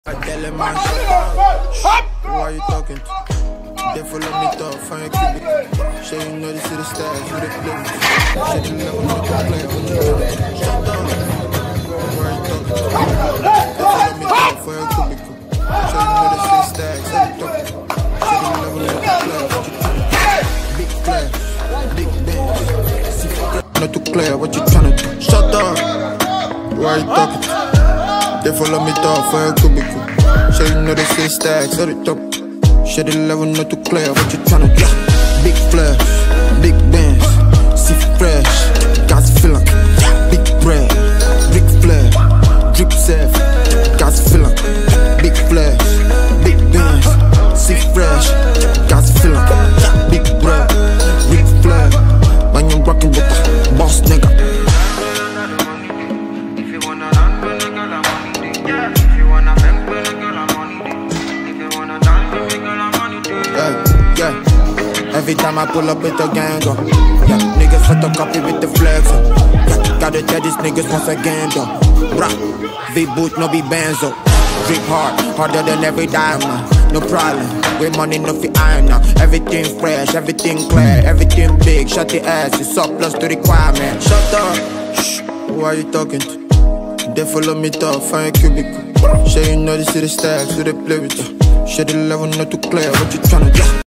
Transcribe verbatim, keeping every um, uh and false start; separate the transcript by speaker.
Speaker 1: I tell him man, shut up. Who are you talking to? They follow me talk, find cubic. Sure you know this is the style, you the play. Shit you never know to play, what you doing? Shut up. Who are you talking to? They follow me talk, find cubic. Sure you know this is the style, you the play. Shit you never know to play, what you doing? Big flash, big bang. See if not too clear, what you tryna do? Shut up. Who are you talking to? They follow me talk, find cubic. Sure you know this is the style, so the top. Shit the level not too clear, what you tryna do? Big flash, big bands, see fresh, gas fillin', big bread, big flash, drip safe, gas fillin', big flash, big bands, see fresh, gas fillin', big bread, big flash. When you rockin' with the boss nigga. If you wanna run with a girl, I'm money day. Yeah. If you wanna bang with a girl, I'm money day. If you wanna dance with a girl, I'm money day. Yeah, yeah. Every time I pull up with a gang on. Yeah, niggas photocopy with the flags on. Yeah, gotta tell these niggas once again though. Bruh, V-boot no be benzo. Drip hard, harder than every diamond. No problem, with money no fi iron now. Everything fresh, everything clear, everything big. Shut the ass, it's surplus to requirement. Shut up, shh, who are you talking to? They follow me talk, find cubicle. Sure you know this is the style, so they play with you. Shit the level not too clear, what you tryna do?